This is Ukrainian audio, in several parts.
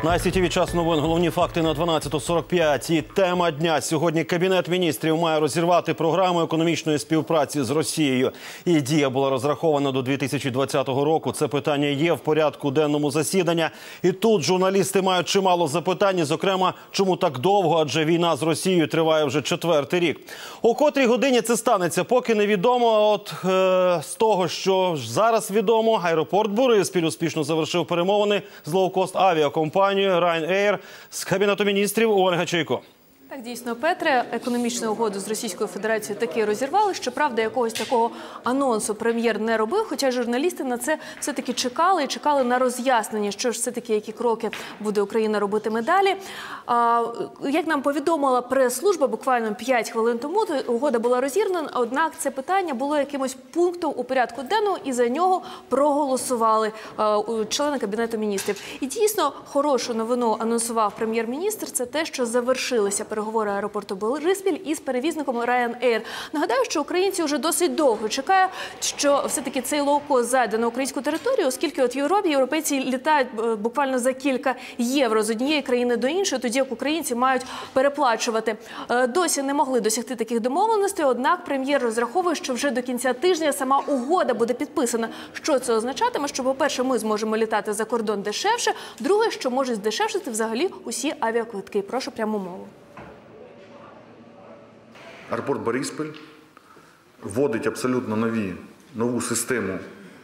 На СІТВ час новин. Головні факти на 12:45. І тема дня. Сьогодні Кабінет міністрів має розірвати програму економічної співпраці з Росією. Її дія була розрахована до 2020 року. Це питання є в порядку денному засідання. І тут журналісти мають чимало запитань, зокрема, чому так довго, адже війна з Росією триває вже 4-й рік. О котрій годині це станеться, поки невідомо. От з того, що зараз відомо, аеропорт Бориспіль успішно завершив перемовини з лоукост авіакомпанією Ryanair з Кабінету міністрів. Ольга Чайко. Так, дійсно, Петре, економічну угоду з Російською Федерацією таки розірвали. Щоправда, якогось такого анонсу прем'єр не робив, хоча журналісти на це все-таки чекали і чекали на роз'яснення, що ж все-таки, які кроки буде Україна робитиме далі. Як нам повідомила прес-служба буквально 5 хвилин тому, угода була розірвана, однак це питання було якимось пунктом у порядку денному і за нього проголосували члени Кабінету міністрів. І дійсно, хорошу новину анонсував прем'єр-міністр, це те, що завершилися переговори аеропорту Бориспіль із перевізником Ryanair. Нагадаю, що українці вже досить довго чекають, що все-таки цей лоукост зайде на українську територію, оскільки от в Європі європейці літають буквально за кілька євро з однієї країни до іншої, тоді як українці мають переплачувати. Досі не могли досягти таких домовленостей, однак прем'єр розраховує, що вже до кінця тижня сама угода буде підписана. Що це означатиме? Що, по-перше, ми зможемо літати за кордон дешевше, друге, що може здешевшити взагалі усі авіаквитки. Прошу пряму мову. Аеропорт Бориспіль вводить абсолютно нову систему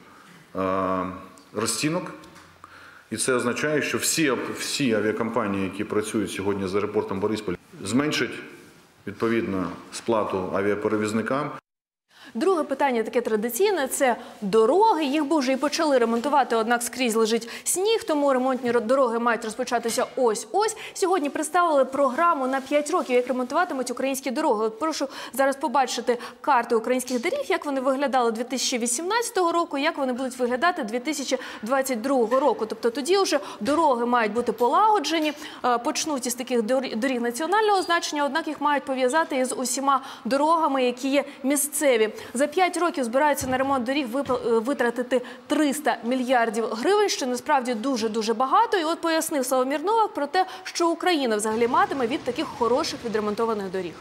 розцінок. І це означає, що всі авіакомпанії, які працюють сьогодні з аеропортом Бориспіль, зменшать, відповідно, сплату авіаперевізникам. Друге питання таке традиційне – це дороги. Їх би вже і почали ремонтувати, однак скрізь лежить сніг, тому ремонтні дороги мають розпочатися ось-ось. Сьогодні представили програму на 5 років, як ремонтуватимуть українські дороги. От прошу зараз побачити карти українських доріг, як вони виглядали 2018 року, як вони будуть виглядати 2022 року. Тобто тоді вже дороги мають бути полагоджені, почнуть із таких доріг національного значення, однак їх мають пов'язати із усіма дорогами, які є місцеві. За 5 років збираються на ремонт доріг витратити 300 мільярдів гривень, що насправді дуже-дуже багато. І от пояснив Славомір Новак про те, що Україна взагалі матиме від таких хороших відремонтованих доріг.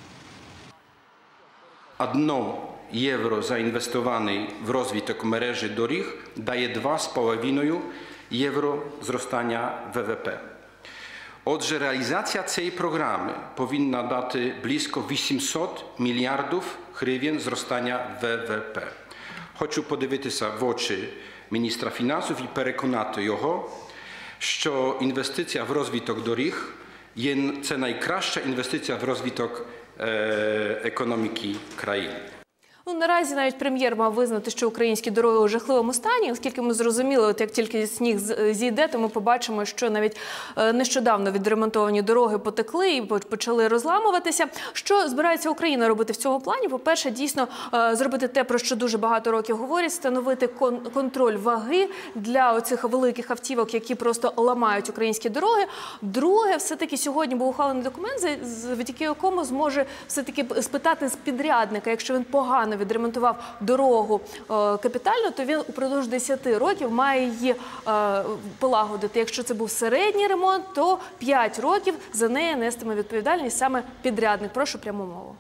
$1 євро заінвестований в розвиток мережі доріг дає 2,5 євро зростання ВВП. Отже, реалізація цієї програми повинна дати близько 800 мільярдів гривень зростання ВВП. Хочу подивитися в очі міністра фінансів і переконати його, що інвестиція в розвиток доріг – це найкраща інвестиція в розвиток економіки країни. Наразі навіть прем'єр мав визнати, що українські дороги у жахливому стані, оскільки ми зрозуміли, от як тільки сніг зійде, то ми побачимо, що навіть нещодавно відремонтовані дороги потекли і почали розламуватися. Що збирається Україна робити в цьому плані? По-перше, дійсно зробити те, про що дуже багато років говорять, встановити контроль ваги для оцих великих автівок, які просто ламають українські дороги. Друге, все-таки сьогодні був ухвалений документ, завдяки якому зможе все-таки спитати з підрядника, якщо він погано відремонтував дорогу капітально, то він упродовж 10 років має її полагодити. Якщо це був середній ремонт, то 5 років за неї нестиме відповідальність саме підрядник. Прошу пряму мову.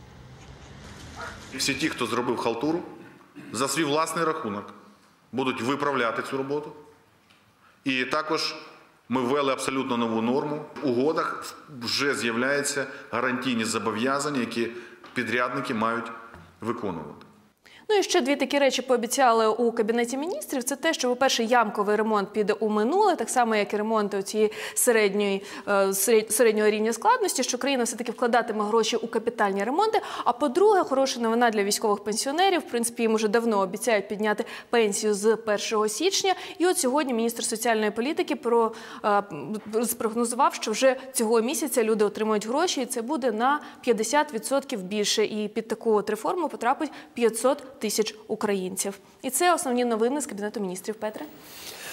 Всі ті, хто зробив халтуру, за свій власний рахунок будуть виправляти цю роботу. І також ми ввели абсолютно нову норму. В угодах вже з'являються гарантійні зобов'язання, які підрядники мають виконувати. Ну і ще дві такі речі пообіцяли у Кабінеті міністрів. Це те, що, по-перше, ямковий ремонт піде у минуле, так само, як і ремонт цієї середнього рівня складності, що країна все-таки вкладатиме гроші у капітальні ремонти. А по-друге, хороша новина для військових пенсіонерів. В принципі, їм уже давно обіцяють підняти пенсію з 1 січня. І от сьогодні міністр соціальної політики спрогнозував, що вже цього місяця люди отримують гроші, і це буде на 50% більше. І під таку от реформу потрапить 500 тисяч українців. І це основні новини з Кабінету міністрів. Петре?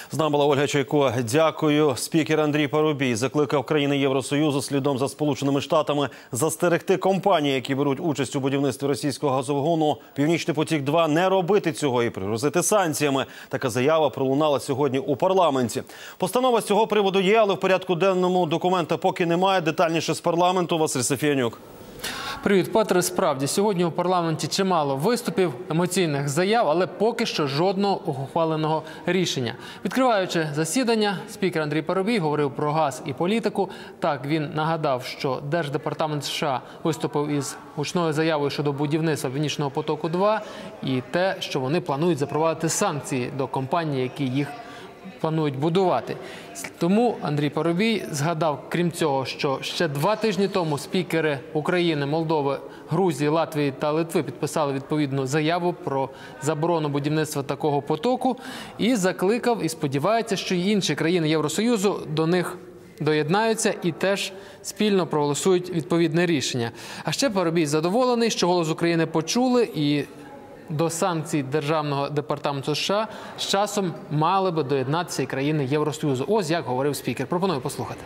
З нами була Ольга Чайко. Дякую. Спікер Андрій Парубій закликав країни Євросоюзу слідом за Сполученими Штатами застерегти компанії, які беруть участь у будівництві російського газогону «Північний потік-2», не робити цього і пригрозити санкціями. Така заява пролунала сьогодні у парламенті. Постанова з цього приводу є, але в порядку денному документа поки немає. Детальніше з парламенту Василь Сафіянюк. Привіт, Петре. Справді, сьогодні у парламенті чимало виступів, емоційних заяв, але поки що жодного ухваленого рішення. Відкриваючи засідання, спікер Андрій Парубій говорив про газ і політику. Так, він нагадав, що Держдепартамент США виступив із гучною заявою щодо будівництва «Північного потоку-2» і те, що вони планують запровадити санкції до компаній, які їх планують будувати. Тому Андрій Парубій згадав, крім цього, що ще 2 тижні тому спікери України, Молдови, Грузії, Латвії та Литви підписали відповідну заяву про заборону будівництва такого потоку і закликав і сподівається, що й інші країни Євросоюзу до них доєднаються і теж спільно проголосують відповідне рішення. А ще Парубій задоволений, що голос України почули і до санкцій Державного департаменту США з часом мали би доєднатися і країни Євросоюзу. Ось як говорив спікер. Пропоную послухати.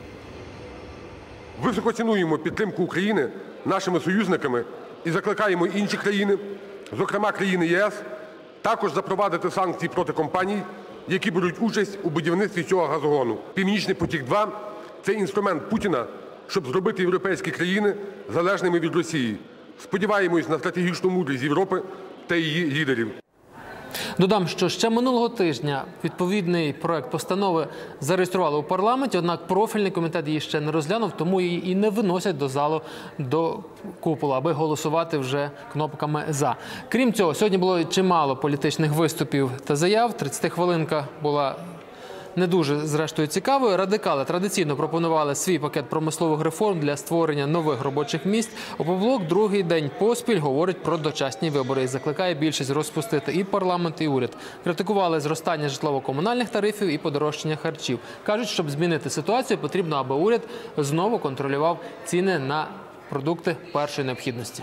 Високо цінуємо підтримку України нашими союзниками і закликаємо інші країни, зокрема країни ЄС, також запровадити санкції проти компаній, які беруть участь у будівництві цього газогону. «Північний потік-2» – це інструмент Путіна, щоб зробити європейські країни залежними від Росії. Сподіваємось на стратегічну мудрість Європи та її лідерів. Додам, що ще минулого тижня відповідний проект постанови зареєстрували у парламенті, однак профільний комітет її ще не розглянув, тому її і не виносять до залу, до купола, аби голосувати вже кнопками «за». Крім цього, сьогодні було чимало політичних виступів та заяв. 30-хвилинка була не дуже, зрештою, цікавою. Радикали традиційно пропонували свій пакет промислових реформ для створення нових робочих місць. «Опоблок» другий день поспіль говорить про дочасні вибори і закликає більшість розпустити і парламент, і уряд. Критикували зростання житлово-комунальних тарифів і подорожчання харчів. Кажуть, щоб змінити ситуацію, потрібно, аби уряд знову контролював ціни на продукти першої необхідності.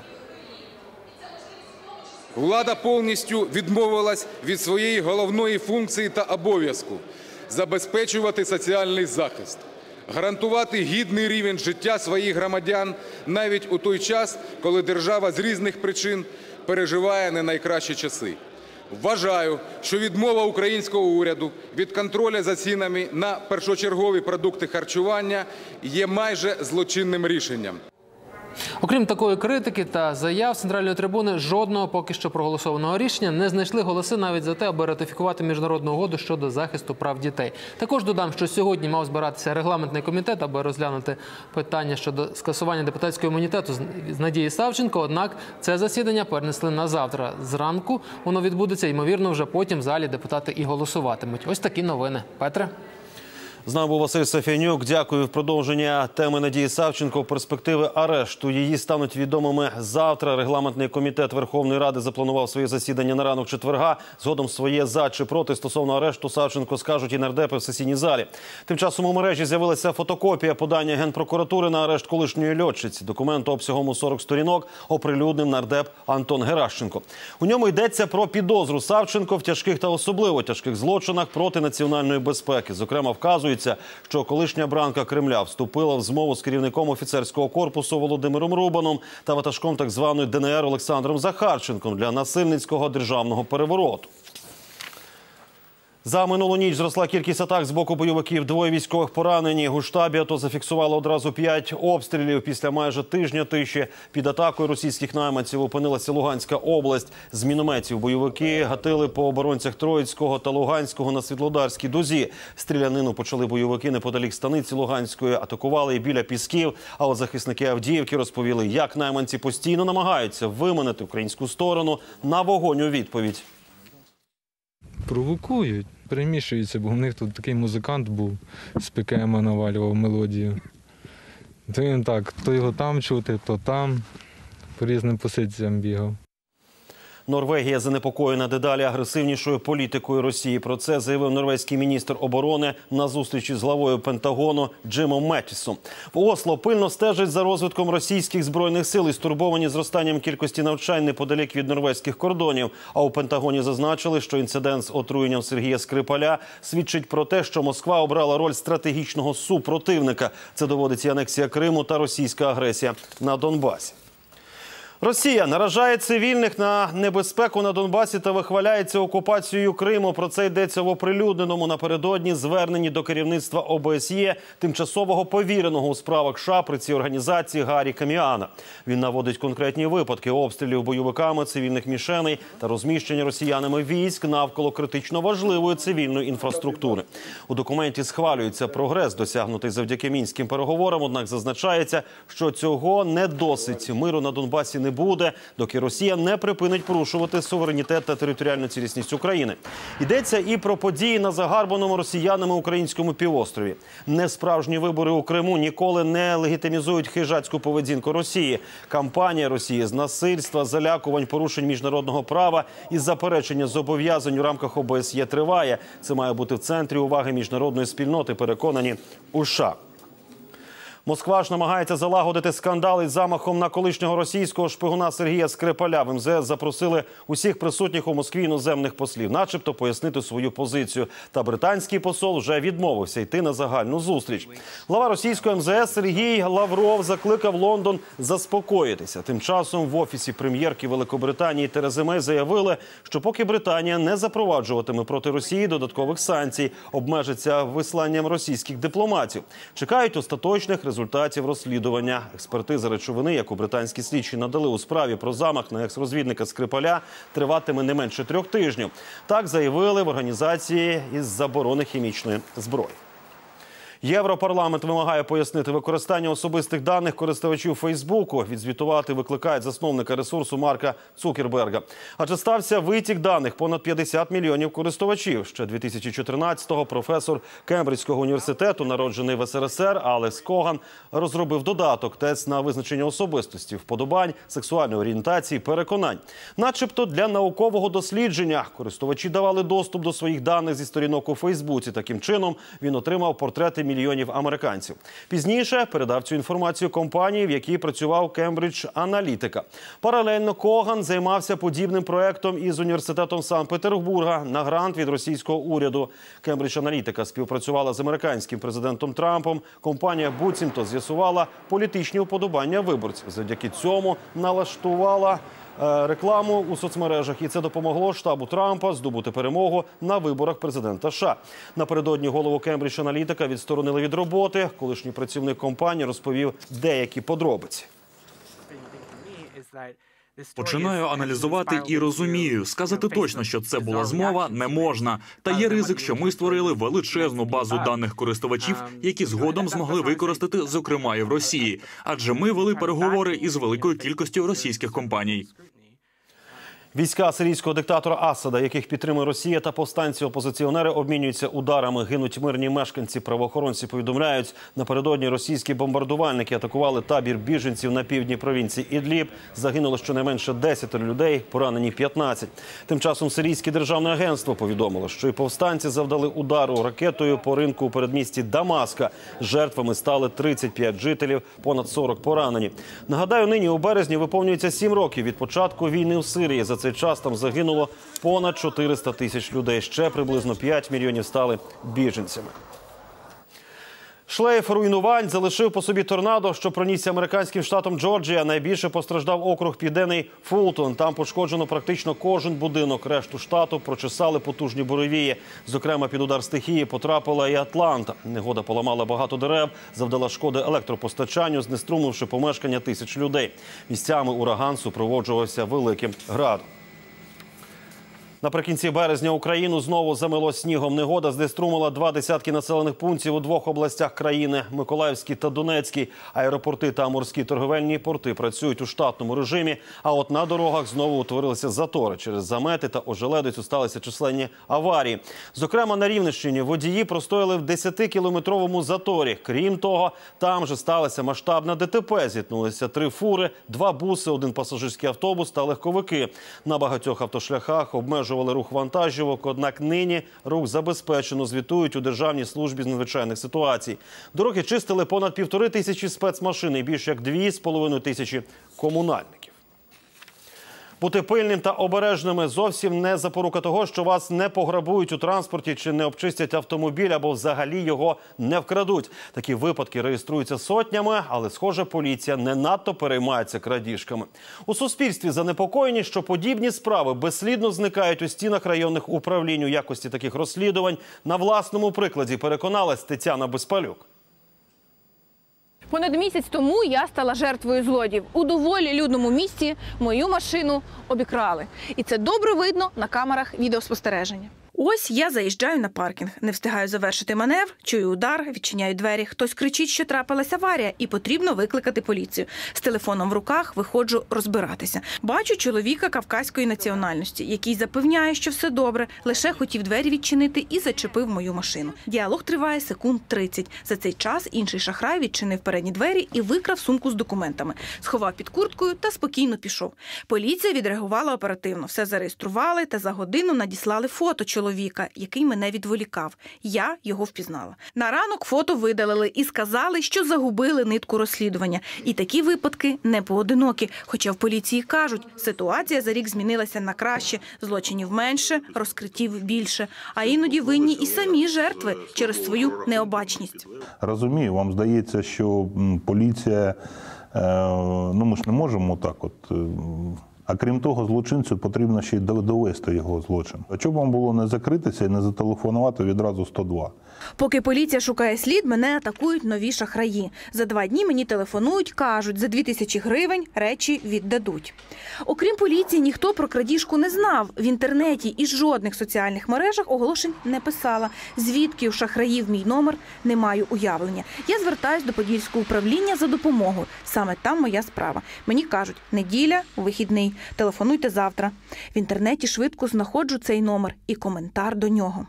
Влада повністю відмовилась від своєї головної функції та обов'язку – забезпечувати соціальний захист, гарантувати гідний рівень життя своїх громадян навіть у той час, коли держава з різних причин переживає не найкращі часи. Вважаю, що відмова українського уряду від контролю за цінами на першочергові продукти харчування є майже злочинним рішенням. Окрім такої критики та заяв центральної трибуни, жодного поки що проголосованого рішення не знайшли голоси навіть за те, аби ратифікувати міжнародну угоду щодо захисту прав дітей. Також додам, що сьогодні мав збиратися регламентний комітет, аби розглянути питання щодо скасування депутатського імунітету з Надії Савченко, однак це засідання перенесли на завтра зранку. Воно відбудеться, ймовірно, вже потім в залі депутати і голосуватимуть. Ось такі новини. Петре? З нами був Василь Сафіянюк. Дякую. В продовження теми Надії Савченко. Перспективи арешту її стануть відомими завтра. Регламентний комітет Верховної Ради запланував своє засідання на ранок четверга. Згодом своє «за» чи «проти» стосовно арешту Савченко скажуть і нардепи в сесійній залі. Тим часом у мережі з'явилася фотокопія подання Генпрокуратури на арешт колишньої льотчиці. Документ обсягом у 40 сторінок оприлюднив нардеп Антон Геращенко. У ньому йдеться про підозру Савченко в тяжких та особливо тяжких злочинах проти національної безпеки. Зокрема, вказується, що колишня бранка Кремля вступила в змову з керівником офіцерського корпусу Володимиром Рубаном та ватажком так званої ДНР Олександром Захарченком для насильницького державного перевороту. За минулу ніч зросла кількість атак з боку бойовиків. 2 військових поранені. У штабі АТО зафіксувало одразу 5 обстрілів. Після майже тижня тиші під атакою російських найманців опинилася Луганська область. З мінометів бойовики гатили по оборонцях Троїцького та Луганського на Світлодарській дузі. Стрілянину почали бойовики неподалік станиці Луганської, атакували і біля Пісків. А от захисники Авдіївки розповіли, як найманці постійно намагаються виманити українську сторону на вогонь у відповідь. Провокують, перемішуються, бо в них тут такий музикант був, з ПКМ навалював мелодію. То він так, то його там чути, то там, по різним позиціям бігав. Норвегія занепокоєна дедалі агресивнішою політикою Росії. Про це заявив норвезький міністр оборони на зустрічі з главою Пентагону Джимом Меттісом. В Осло пильно стежать за розвитком російських збройних сил і стурбовані зростанням кількості навчань неподалік від норвезьких кордонів. А у Пентагоні зазначили, що інцидент з отруєнням Сергія Скрипаля свідчить про те, що Москва обрала роль стратегічного супротивника. Це доводить і анексія Криму та російська агресія на Донбасі. Росія наражає цивільних на небезпеку на Донбасі та вихваляється окупацією Криму. Про це йдеться в оприлюдненому напередодні зверненні до керівництва ОБСЄ тимчасового повіреного у справах США при цій організації Гарі Каміана. Він наводить конкретні випадки обстрілів бойовиками цивільних мішеней та розміщення росіянами військ навколо критично важливої цивільної інфраструктури. У документі схвалюється прогрес, досягнутий завдяки мінським переговорам, однак зазначається, що цього не досить. Миру на Донбасі не буде, доки Росія не припинить порушувати суверенітет та територіальну цілісність України. Йдеться і про події на загарбаному росіянами українському півострові. Несправжні вибори у Криму ніколи не легітимізують хижацьку поведінку Росії. Кампанія Росії з насильства, залякувань, порушень міжнародного права і заперечення зобов'язань у рамках ОБСЄ триває. Це має бути в центрі уваги міжнародної спільноти, переконані у США. Москва ж намагається залагодити скандал із замахом на колишнього російського шпигуна Сергія Скрипаля. В МЗС запросили усіх присутніх у Москві іноземних послів, начебто пояснити свою позицію. Та британський посол вже відмовився йти на загальну зустріч. Глава російського МЗС Сергій Лавров закликав Лондон заспокоїтися. Тим часом в офісі прем'єрки Великобританії Терези Мей заявили, що поки Британія не запроваджуватиме проти Росії додаткових санкцій, обмежиться висланням російських дипломатів. Чекають остаточних результатів розслідування. Експертиза речовини, яку британські слідчі надали у справі про замах на екс-розвідника Скрипаля, триватиме не менше 3 тижнів. Так заявили в організації із заборони хімічної зброї. Європарламент вимагає пояснити використання особистих даних користувачів Фейсбуку. Відзвітувати викликають засновника ресурсу Марка Цукерберга. Адже стався витік даних понад 50 мільйонів користувачів. Ще 2014-го професор Кембриджського університету, народжений в СРСР, Алекс Коган, розробив додаток, тест на визначення особистості, вподобань, сексуальної орієнтації, переконань. Начебто для наукового дослідження користувачі давали доступ до своїх даних зі сторінок у Фейсбуці. Таким чином він отримав портрети мільйонів американців. Пізніше передав цю інформацію компанії, в якій працював Кембридж Аналітика. Паралельно Коган займався подібним проектом із університетом Санкт-Петербурга на грант від російського уряду. Кембридж Аналітика співпрацювала з американським президентом Трампом. Компанія буцімто з'ясувала політичні уподобання виборців. Завдяки цьому налаштувала рекламу у соцмережах. І це допомогло штабу Трампа здобути перемогу на виборах президента США. Напередодні голову Кембридж Аналітика відсторонили від роботи. Колишній працівник компанії розповів деякі подробиці. Починаю аналізувати і розумію, сказати точно, що це була змова, не можна. Та є ризик, що ми створили величезну базу даних користувачів, які згодом змогли використати, зокрема і в Росії. Адже ми вели переговори із великою кількістю російських компаній. Війська сирійського диктатора Асада, яких підтримує Росія, та повстанці-опозиціонери обмінюються ударами. Гинуть мирні мешканці. Правоохоронці повідомляють, напередодні російські бомбардувальники атакували табір біженців на півдні провінції Ідліб. Загинуло щонайменше 10 людей, поранені 15. Тим часом сирійське державне агентство повідомило, що і повстанці завдали удару ракетою по ринку у передмісті Дамаска. Жертвами стали 35 жителів, понад 40 поранені. Нагадаю, нині у березні виповнюється 7 років від початку війни у Сирії. За цей час там загинуло понад 400 тисяч людей. Ще приблизно 5 мільйонів стали біженцями. Шлейф руйнувань залишив по собі торнадо, що пронісся американським штатом Джорджія. Найбільше постраждав округ Південний Фултон. Там пошкоджено практично кожен будинок. Решту штату прочесали потужні буревії. Зокрема, під удар стихії потрапила і Атланта. Негода поламала багато дерев, завдала шкоди електропостачанню, знеструмивши помешкання тисяч людей. Місцями ураган супроводжувався великим градом. Наприкінці березня Україну знову замело снігом. Негода знеструмила 2 десятки населених пунктів у 2 областях країни – Миколаївській та Донецькій. Аеропорти та морські торговельні порти працюють у штатному режимі, а от на дорогах знову утворилися затори. Через замети та ожеледицю сталися численні аварії. Зокрема, на Рівненщині водії простояли в 10-кілометровому заторі. Крім того, там же сталося масштабне ДТП. Зіткнулися 3 фури, 2 буси, 1 пасажирський автобус та легковики. На багатьох автошляхах обмежували рух вантажівок, однак нині рух забезпечено, звітують у Державній службі з надзвичайних ситуацій. Дороги чистили понад 1500 спецмашин і більш як 2500 комунальників. Бути пильним та обережними зовсім не запорука того, що вас не пограбують у транспорті чи не обчистять автомобіль або взагалі його не вкрадуть. Такі випадки реєструються сотнями, але, схоже, поліція не надто переймається крадіжками. У суспільстві занепокоєні, що подібні справи безслідно зникають у стінах районних управлінь. У якості таких розслідувань на власному прикладі переконалась Тетяна Безпалюк. Понад місяць тому я стала жертвою злодіїв. У доволі людному місці мою машину обікрали. І це добре видно на камерах відеоспостереження. Ось я заїжджаю на паркінг, не встигаю завершити маневр, чую удар, відчиняю двері. Хтось кричить, що трапилася аварія і потрібно викликати поліцію. З телефоном в руках виходжу розбиратися. Бачу чоловіка кавказької національності, який запевняє, що все добре, лише хотів двері відчинити і зачепив мою машину. Діалог триває секунд 30. За цей час інший шахрай відчинив передні двері і викрав сумку з документами. Сховав під курткою та спокійно пішов. Поліція відреагувала оперативно. Все зареєстрували та за годину надіслали фото чоловіка, який мене відволікав. Я його впізнала. На ранок фото видалили і сказали, що загубили нитку розслідування. І такі випадки не поодинокі. Хоча в поліції кажуть, ситуація за рік змінилася на краще. Злочинів менше, розкриттів більше. А іноді винні і самі жертви через свою необачність. Розумію, вам здається, що поліція, ми ж не можемо так от... А крім того, злочинцю потрібно ще й довести його злочин. А чому вам було не закритися і не зателефонувати відразу 102? Поки поліція шукає слід, мене атакують нові шахраї. За 2 дні мені телефонують, кажуть, за 2000 гривень речі віддадуть. Окрім поліції, ніхто про крадіжку не знав. В інтернеті і жодних соціальних мережах оголошень не писала. Звідки у шахраїв мій номер, не маю уявлення. Я звертаюсь до Подільського управління за допомогою. Саме там моя справа. Мені кажуть, неділя, вихідний. Телефонуйте завтра. В інтернеті швидко знаходжу цей номер і коментар до нього.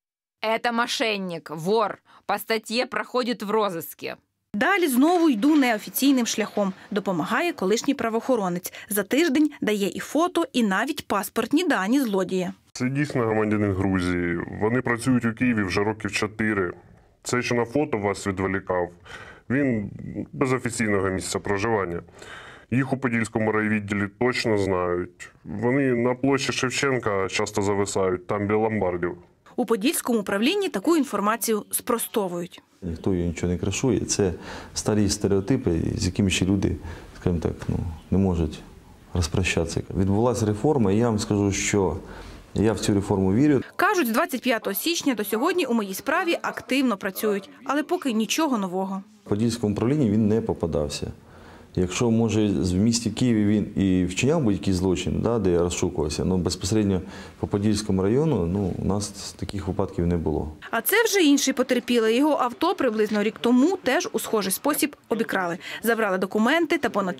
Это мошенник, вор. По статье проходит в розыске. Далі знову йду неофіційним шляхом. Допомагає колишній правоохоронець. За тиждень дає і фото, і навіть паспортні дані злодія. Це дійсно громадянин Грузії. Вони працюють у Києві вже років 4. Цей, що на фото вас відволікав, він без офіційного місця проживання. Їх у Подільському райвідділі точно знають. Вони на площі Шевченка часто зависають, там біля ломбардів. У Подільському управлінні таку інформацію спростовують. Ніхто її нічого не кришує. Це старі стереотипи, з якими ще люди, скажімо так, не можуть розпрощатися. Відбулася реформа, і я вам скажу, що я в цю реформу вірю. Кажуть, з 25 січня до сьогодні у моїй справі активно працюють, але поки нічого нового. В Подільському управлінні він не попадався. Якщо, може, в місті Києві він і вчиняв будь-який злочин, де я розшукувався, але безпосередньо по Подільському району у нас таких випадків не було. А це вже інший потерпілий. Його авто приблизно рік тому теж у схожий спосіб обікрали. Забрали документи та понад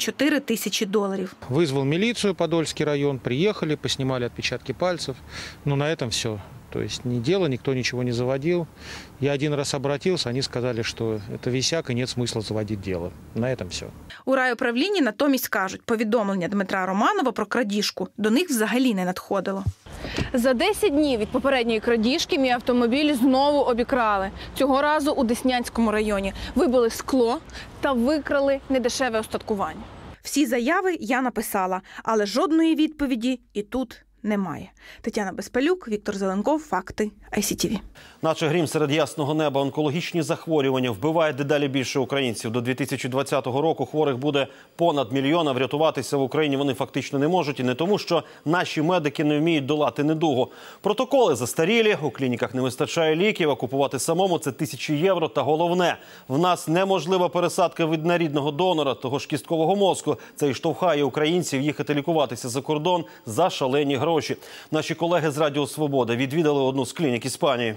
$4000. Визвав міліцію, Подольський район, приїхали, поснімали відпечатки пальців. На цьому все. То есть ни дело, никто ничего не заводил. Я 1 раз обратился, они сказали, что это висяк и нет смысла заводить дело. На этом все. У райуправлінні натомість кажуть, повідомлення Дмитра Романова про крадіжку до них взагалі не надходило. За 10 днів від попередньої крадіжки мій автомобіль знову обікрали. Цього разу у Деснянському районі. Вибили скло та викрали недешеве остаткування. Всі заяви я написала, але жодної відповіді і тут немає. Тетяна Безпалюк, Віктор Зеленков, Факти, ICTV. Наче грім серед ясного неба, онкологічні захворювання вбивають дедалі більше українців. До 2020 року хворих буде понад 1 мільйон, а врятуватися в Україні вони фактично не можуть. І не тому, що наші медики не вміють долати недугу. Протоколи застарілі, у клініках не вистачає ліків, а купувати самому – це тисячі євро. Та головне, в нас неможлива пересадка від нерідного донора, того ж кісткового мозку. Це і штовхає українців їхати лікуватися за кордон за шалені гроші. гроші. Наші колеги з Радіо Свобода відвідали одну з клінік Іспанії.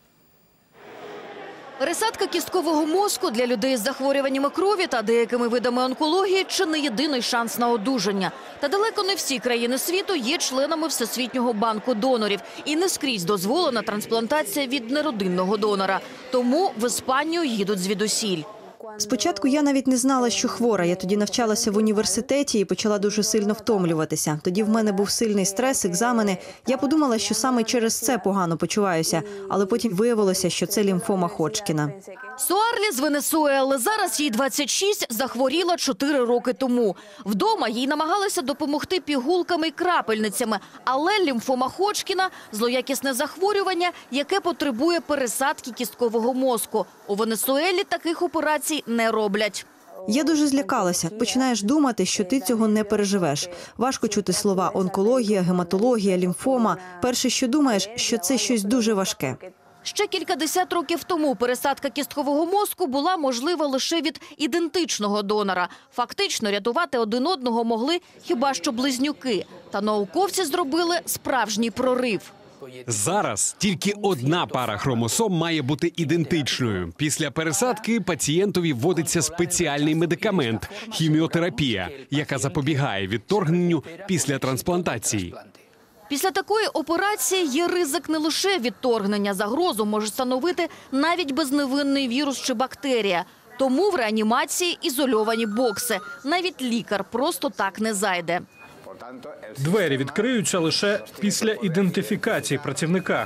Пересадка кісткового мозку для людей з захворюваннями крові та деякими видами онкології – чи не єдиний шанс на одужання. Та далеко не всі країни світу є членами Всесвітнього банку донорів. І не скрізь дозволена трансплантація від неродинного донора. Тому в Іспанію їдуть звідусіль. Спочатку я навіть не знала, що хвора. Я тоді навчалася в університеті і почала дуже сильно втомлюватися. Тоді в мене був сильний стрес, екзамени. Я подумала, що саме через це погано почуваюся. Але потім виявилося, що це лімфома Ходжкіна. Суарлі з Венесуели. Зараз їй 26, захворіла 4 роки тому. Вдома їй намагалися допомогти пігулками і крапельницями. Але лімфома Ходжкіна – злоякісне захворювання, яке потребує пересадки кісткового мозку. У Венесуелі таких операцій не роблять. Я дуже злякалася. Починаєш думати, що ти цього не переживеш. Важко чути слова онкологія, гематологія, лімфома. Перше, що думаєш, що це щось дуже важке. Ще кількадесят років тому пересадка кісткового мозку була можлива лише від ідентичного донора. Фактично рятувати один одного могли хіба що близнюки. Та науковці зробили справжній прорив. Зараз тільки одна пара хромосом має бути ідентичною. Після пересадки пацієнтові вводиться спеціальний медикамент – хіміотерапія, яка запобігає відторгненню після трансплантації. Після такої операції є ризик не лише відторгнення. Загрозу може становити навіть безневинний вірус чи бактерія. Тому в реанімації ізольовані бокси. Навіть лікар просто так не зайде. Двері відкриються лише після ідентифікації працівника.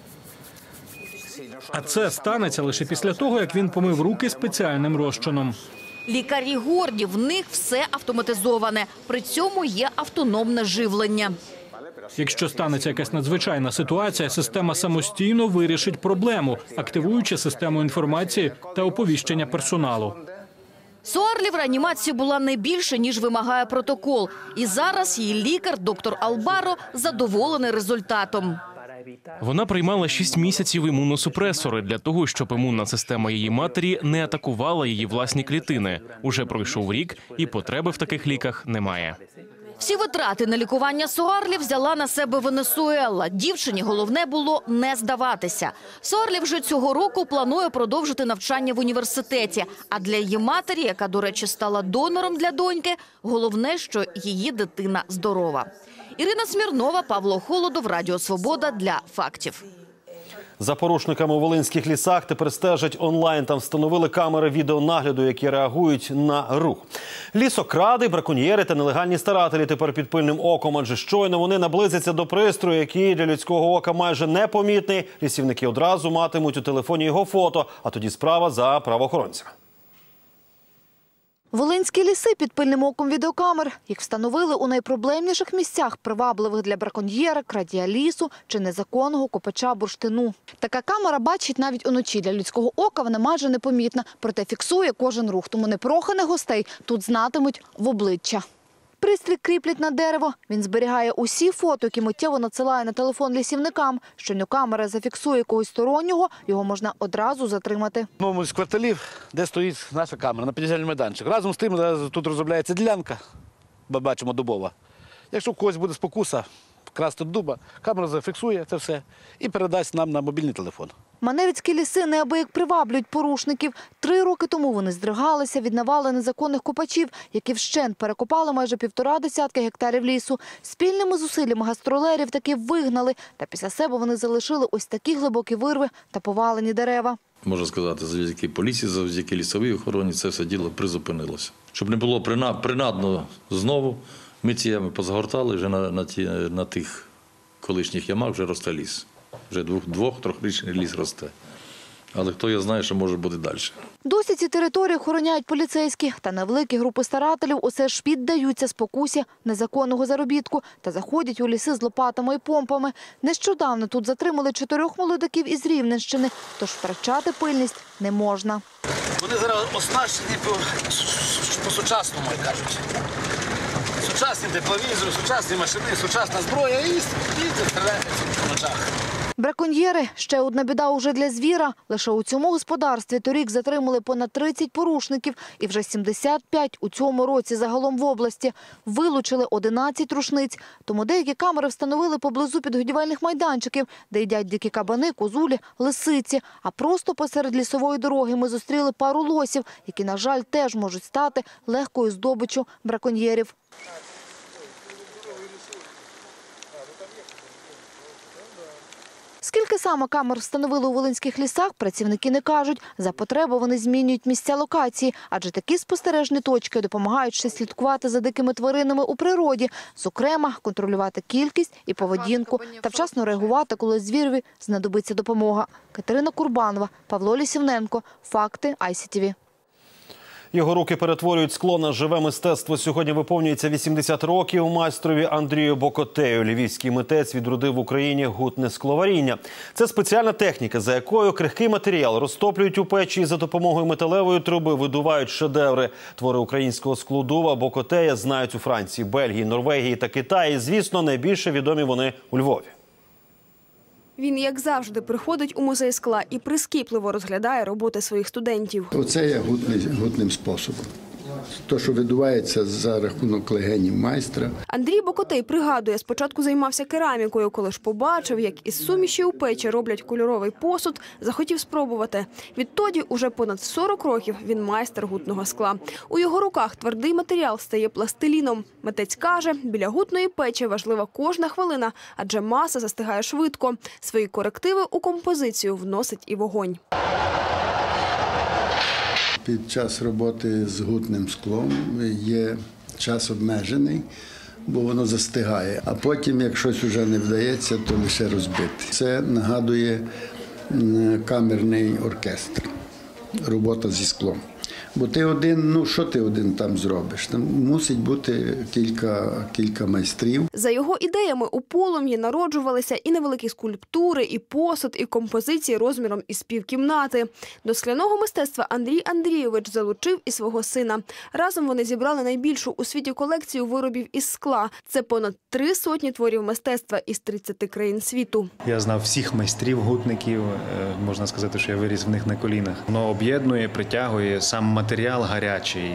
А це станеться лише після того, як він помив руки спеціальним розчином. Лікарі горді, в них все автоматизоване. При цьому є автономне живлення. Якщо станеться якась надзвичайна ситуація, система самостійно вирішить проблему, активуючи систему інформації та оповіщення персоналу. Суарлі в реанімації була не більше, ніж вимагає протокол. І зараз її лікар, доктор Албаро, задоволений результатом. Вона приймала 6 місяців імуносупресори для того, щоб імунна система її матері не атакувала її власні клітини. Уже пройшов рік, і потреби в таких ліках немає. Всі витрати на лікування Суарлі взяла на себе Венесуела. Дівчині головне було не здаватися. Суарлі вже цього року планує продовжити навчання в університеті. А для її матері, яка, до речі, стала донором для доньки, головне, що її дитина здорова. Ірина Смірнова, Павло Холодов, Радіо Свобода для фактів. За порушниками у волинських лісах тепер стежать онлайн. Там встановили камери відеонагляду, які реагують на рух. Лісокради, браконьєри та нелегальні старателі тепер під пильним оком, адже щойно вони наблизяться до пристрою, який для людського ока майже непомітний. Лісівники одразу матимуть у телефоні його фото, а тоді справа за правоохоронцями. Волинські ліси під пильним оком відеокамер. Їх встановили у найпроблемніших місцях, привабливих для браконьєра, крадія лісу чи незаконного копача бурштину. Така камера бачить навіть уночі. Для людського ока вона майже непомітна, проте фіксує кожен рух. Тому непроханих гостей тут знатимуть в обличчя. Пристрій кріплять на дерево. Він зберігає усі фото, які миттєво надсилає на телефон лісівникам. Щойно камера зафіксує когось стороннього, його можна одразу затримати. В одному з кварталів, де стоїть наша камера, на під'їжджальний майданчик. Разом з тим тут розробляється ділянка, ми бачимо, дубова. Якщо у когось буде спокуса вкрасти дуба, камера зафіксує це все і передасть нам на мобільний телефон. Маневицькі ліси неабияк приваблюють порушників. 3 роки тому вони здригалися від навали незаконних копачів, які вщент перекопали майже 1,5 десятки гектарів лісу. Спільними зусиллями гастролерів таки вигнали. Та після себе вони залишили ось такі глибокі вирви та повалені дерева. Можна сказати, завдяки поліції, завдяки лісовій охороні це все діло призупинилося. Щоб не було принадно знову, ми ці ями позагортали, вже на тих колишніх ямах вже росте ліс. Вже 2-3-річний ліс росте. Але хто його знає, що може бути далі. Досі ці території охороняють поліцейські. Та невеликі групи старателів усе ж піддаються спокусі незаконного заробітку та заходять у ліси з лопатами і помпами. Нещодавно тут затримали 4 молодиків із Рівненщини, тож втрачати пильність не можна. Вони зараз оснащені по-сучасному, як кажуть. Сучасні тепловізори, сучасні машини, сучасна зброя і стріляють в ночах. Браконьєри – ще одна біда уже для звіра. Лише у цьому господарстві торік затримали понад 30 порушників і вже 75 у цьому році загалом в області. Вилучили 11 рушниць. Тому деякі камери встановили поблизу підгодівельних майданчиків, де їдять дикі кабани, козулі, лисиці. А просто посеред лісової дороги ми зустріли пару лосів, які, на жаль, теж можуть стати легкою здобиччю браконьєрів. Скільки саме камер встановили у волинських лісах, працівники не кажуть. За потреби вони змінюють місця локації, адже такі спостережні точки допомагають ще слідкувати за дикими тваринами у природі, зокрема, контролювати кількість і поведінку та вчасно реагувати, коли звірові знадобиться допомога. Катерина Курбанова, Павло Лісівненко. Факти ICTV. Його руки перетворюють скло на живе мистецтво. Сьогодні виповнюється 80 років майстрові Андрію Бокотею. Львівський митець відродив в Україні гутне скловаріння. Це спеціальна техніка, за якою крихкий матеріал розтоплюють у печі і за допомогою металевої труби видувають шедеври. Твори українського склодува Бокотея знають у Франції, Бельгії, Норвегії та Китаї. Звісно, найбільше відомі вони у Львові. Він, як завжди, приходить у музей скла і прискіпливо розглядає роботи своїх студентів. Оце є гутним способом. Те, що видувається за рахунок легенів майстра. Андрій Бокотей пригадує, спочатку займався керамікою, коли ж побачив, як із суміші у печі роблять кольоровий посуд, захотів спробувати. Відтоді уже понад 40 років він майстер гутного скла. У його руках твердий матеріал стає пластиліном. Митець каже, біля гутної печі важлива кожна хвилина, адже маса застигає швидко. Свої корективи у композицію вносить і вогонь. Під час роботи з гутним склом є час обмежений, бо воно застигає. А потім, як щось вже не вдається, то лише розбити. Це нагадує камерний оркестр, робота зі склом. Бо ти один, що ти один там зробиш? Там мусить бути кілька майстрів. За його ідеями у полум'ї народжувалися і невеликі скульптури, і посуд, і композиції розміром із півкімнати. До скляного мистецтва Андрій Андрійович залучив і свого сина. Разом вони зібрали найбільшу у світі колекцію виробів із скла. Це понад 300 творів мистецтва із 30 країн світу. Я знав всіх майстрів, гутників, можна сказати, що я виріс в них на колінах. Воно об'єднує, притягує сам матеріал гарячий,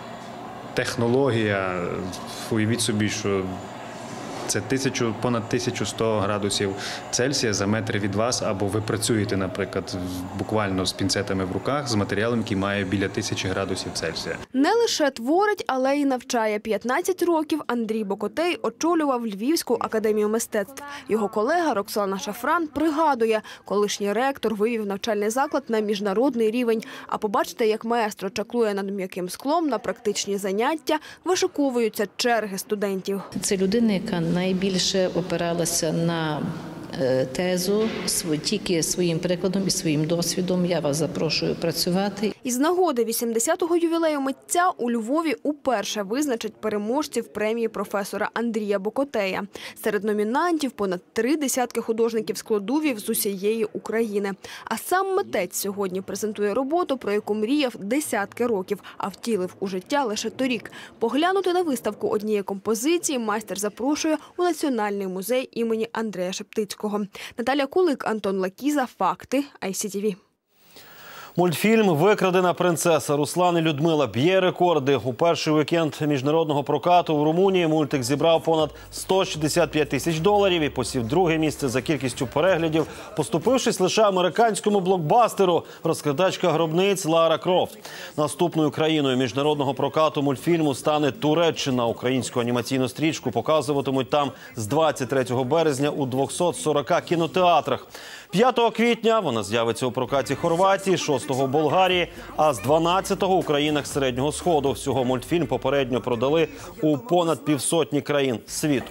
технологія, уявіть собі, що це понад 1100 градусів Цельсія за метр від вас, або ви працюєте, наприклад, буквально з пінцетами в руках, з матеріалом, який має біля 1000 градусів Цельсія. Не лише творить, але й навчає. 15 років Андрій Бокотей очолював Львівську академію мистецтв. Його колега Роксолана Шафран пригадує, колишній ректор вивів навчальний заклад на міжнародний рівень. А побачите, як маестро чаклує над м'яким склом на практичні заняття, вишиковуються черги студентів. Це людина, яка найбільше опиралася на тезу, тільки своїм прикладом і своїм досвідом. Я вас запрошую працювати. Із нагоди 80-го ювілею митця у Львові уперше визначать переможців премії професора Андрія Бокотея. Серед номінантів понад 30 художників-складувів з усієї України. А сам митець сьогодні презентує роботу, про яку мріяв десятки років, а втілив у життя лише торік. Поглянути на виставку однієї композиції майстер запрошує у Національний музей імені Андрея Шептицького. Наталя Кулик, Антон Лакіза. Факти ICTV. Мультфільм «Викрадена принцеса» Руслан і Людмила б'є рекорди. У перший вікенд міжнародного прокату у Румунії мультик зібрав понад $165 тисяч і посів друге місце за кількістю переглядів, поступившись лише американському блокбастеру «Розкрадачка гробниць» Лара Крофт. Наступною країною міжнародного прокату мультфільму стане Туреччина. Українську анімаційну стрічку показуватимуть там з 23 березня у 240 кінотеатрах. 5 квітня вона з'явиться у прокаті Хорватії, 6-го – Болгарії, а з 12-го – у країнах Середнього Сходу. Всього мультфільм попередньо продали у понад півсотні країн світу.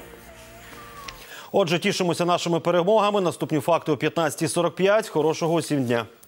Отже, тішимося нашими перемогами. Наступні факти о 15:45. Хорошого усім дня.